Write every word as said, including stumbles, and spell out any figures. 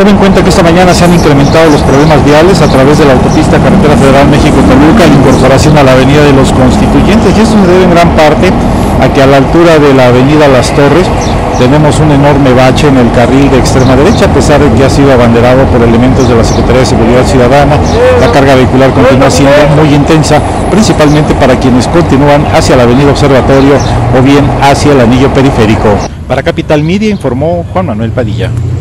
Tome en cuenta que esta mañana se han incrementado los problemas viales a través de la autopista Carretera Federal México-Toluca, la incorporación a la Avenida de los Constituyentes, y esto se debe en gran parte a que a la altura de la Avenida Las Torres tenemos un enorme bache en el carril de extrema derecha, a pesar de que ha sido abanderado por elementos de la Secretaría de Seguridad Ciudadana. La carga vehicular continúa siendo muy intensa, principalmente para quienes continúan hacia la Avenida Observatorio o bien hacia el anillo periférico. Para Capital Media informó Juan Manuel Padilla.